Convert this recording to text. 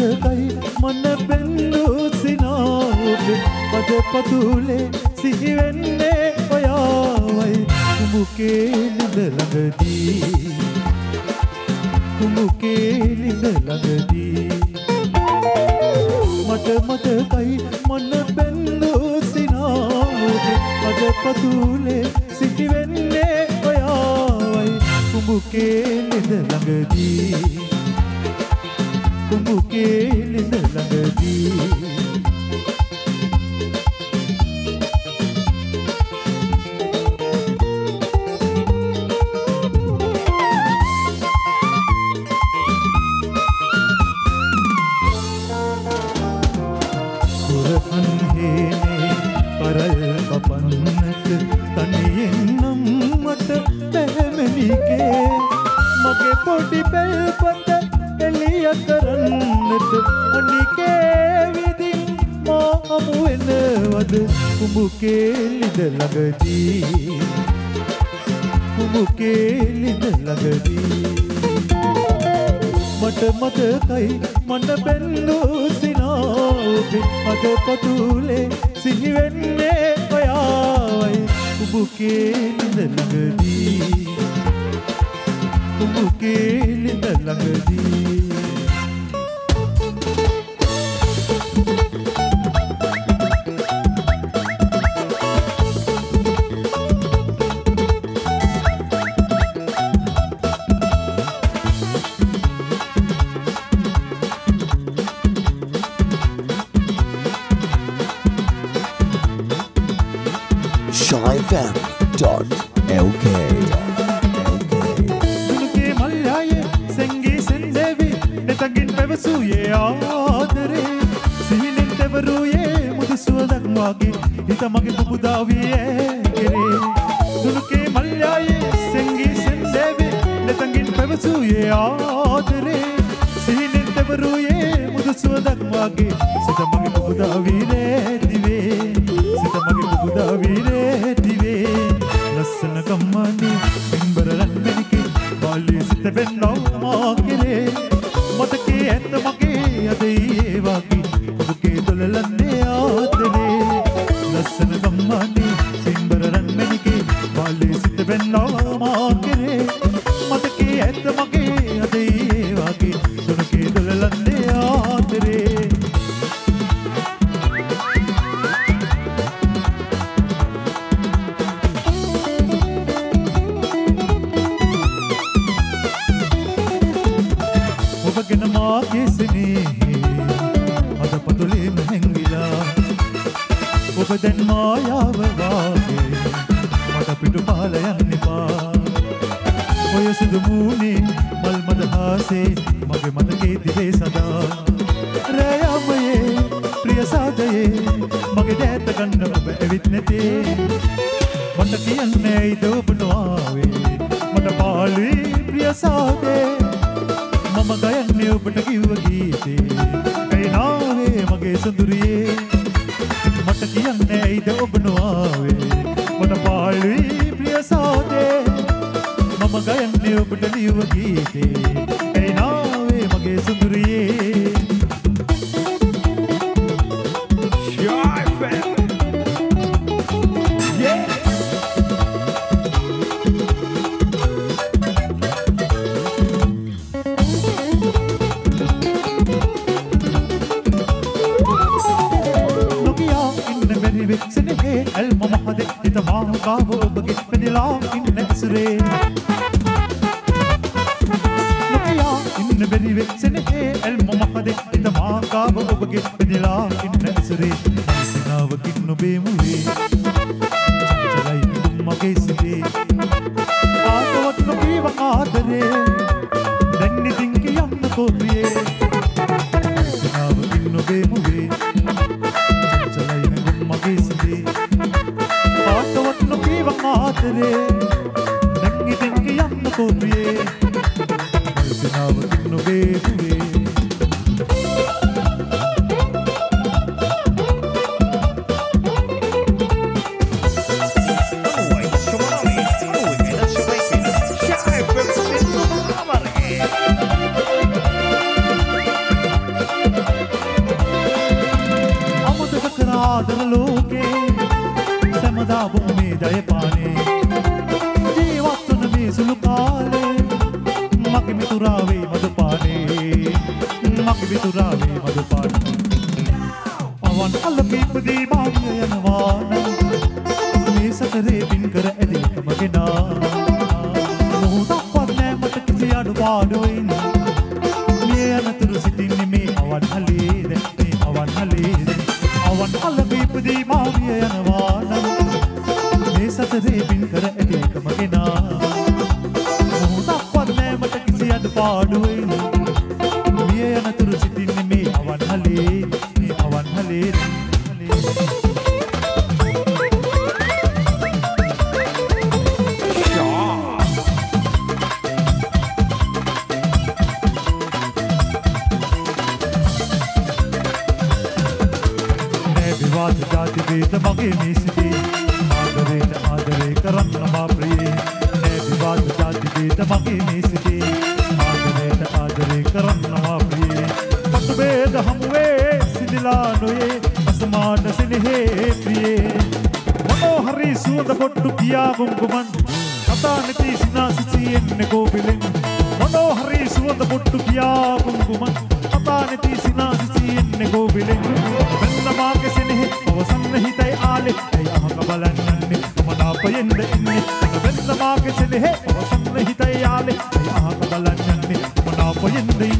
මතකයි මන බෙල්ලු සිනාවේ පද පතුලේ සිහි වෙන්නේ ඔයාවයි කුඹුකේ ළිඳ ළඟදී කුඹුකේ ළිඳ ළඟදී මට මතකයි මන බෙල්ලු සිනාවේ පද පතුලේ සිහි වෙන්නේ ඔයාවයි කුඹුකේ ළිඳ ළඟදී කුඹුකේ ළිඳ ළඟදී කුරහන් හේනේ කරල් කපන්නට තනියෙන් නම් මට පැහැමෙනිකේ මගේ පොඩි පෙල්පත එළිය කරන්නට අනිකේ විදින් මා හමු වෙනවද කුඹුකේ ළිඳ ළඟදී කුඹුකේ ළිඳ ළඟදී මට මතකයි මන බෙල්ලු සිනාවේ අද පතුලේ සිහි වෙන්නේ ඔයාවයි කුඹුකේ ළිඳ ළඟදී කුඹුකේ ළිඳ ළඟදී shyfm.lk දුනුකේ මල්යායේ සෙන්ගේ සෙන්දේවි නැතගින් පැවසුයේ ආදරේ සිහිනෙන් තෙවරුයේ මුදු සුවඳක් වාගේ හිත මගේ පුපුදාවියේ කෙරේ දුනුකේ මල්යායේ සෙන්ගේ සෙන්දේවි නැතගින් පැවසුයේ ආදරේ සිහිනෙන් තෙවරුයේ මුදු සුවඳක් වාගේ සිත මගේ පුපුදාවියේ දිවේ සිත මගේ පුපුදාවියේ දිවේ ලස්සන කම්මනේ පින්බරලන් මෙනිකේ බාලේ සිත වෙන්නෝ මා කෙරේ මතකේ ඇත්ත මගේ අද ඒ වාගේ ඔබගේ දොලලන්නේ ආදරේ ලස්සන කම්මනේ පින්බරලන් මෙනිකේ බාලේ සිත වෙන්නෝ මා කෙරේ මතකේ ඇත්ත මගේ අද ඒ වාගේ ඔබගේ දොලලන්නේ ආදරේ ඔබගෙන මාගේ සෙනෙහි අද පතුලේම හැංගිලා ඔබ දැන් මායාව වාගේ මට පිටු පාල යන්න එපා ඔය සුදු මූණේ මල් මදහසේ මගේ මතකේ තිබේ සදා රැයමයේ ප්‍රිය සාදයේ මගේ දැත ගන්න ඔබ ඇවිත් නැතේ මට කියන්නේ ඇයිද ඔබ නොආවේ මට පාළුයි ප්‍රිය සාදේ මම ගයන්නේ ඔබට කිව්ව ගීතේ ඇයි නාවේ මගේ සඳුරියේ මට කියන්නේ ඇයිද ඔබ නොආවේ මට පාළුයි ප්‍රිය සාදේ මම ගයන්නේ ඔබට ලියුව ගීතේ ඇයි නාවේ මගේ සඳුරියේ සෙනෙහේ ඇල්ම මහදේ හිත මාහුකාව ඔබගේ පෙනිලා ඉන්න ඇසුරේ නොකියා ඉන්න බැරිවේ සෙනෙහේ ඇල්ම මහදේ හිත මාහුකාව ඔබගේ පෙනිලා ඉන්න ඇසුරේ සිනාවකින් නොබේ මුවේ චලයි මගේ සිතේ ආතවත් නොකීව ආදරේ දැන් ඉතින් කියන්නකෝ ප්‍රියේ සිනාවකින් නොබේ මුවේ ආතවත් නොකීව ආදරේ දැන් ඉතින් කියන්නකෝ ප්‍රියේ සිනාවකින් නොබේ මුවේ ලාභු මේ ජය පානේ ජීවත් වන මේ සුළු කාලේ මගේ මිතුරාවේ මදුපානේ මගේ මිතුරාවේ මදුපානේ අවන් අලපි ඉපදී මාවිය යනවා නම් මේ සතරේ පින් කර ඇදෙන්නම ගෙනා මොහොතක්වත් නෑ මට කිසි අඩුපාඩුවෙන් මේ අනතුරු සිටින්නේ මේ අවන් හලේද මේ අවන් හලේද අවන් අලපි ඉපදී මාවිය යනවා නම් මේ සතරේ පින් කර ඇදෙන්නම ගෙනා මොහොතක්වත් නෑ මට කිසි අඩුපාඩුවෙන් මේ අනතුරු සිටින්නේ මේ අවන් හලේද මේ අවන් හලේද जाति वेद मगे मिसदे आदरे करन मा प्रिय ने विवाद जाति वेद मगे मिसदे आदरे करन मा प्रिय पट वेद हमवे सिदिला नोये असमान सिनहे प्रिय मनोहरी सुंद पट्टु किया गुंगुमन कथा नति सिना सिचियenne गोबिलेन मनोहरी सुंद पट्टु किया गुंगुमन कथा नति सिना सिचियenne गोबिलेन माके सिनहे අවසන් හිතයි ආලේ ඇයි අහක බලන්නේ මනාපයෙන්ද ඉන්නේ වෙන්න මාගේ සිනහේ අවසන් හිතයි ආලේ ඇයි අහක බලන්නේ මනාපයෙන්ද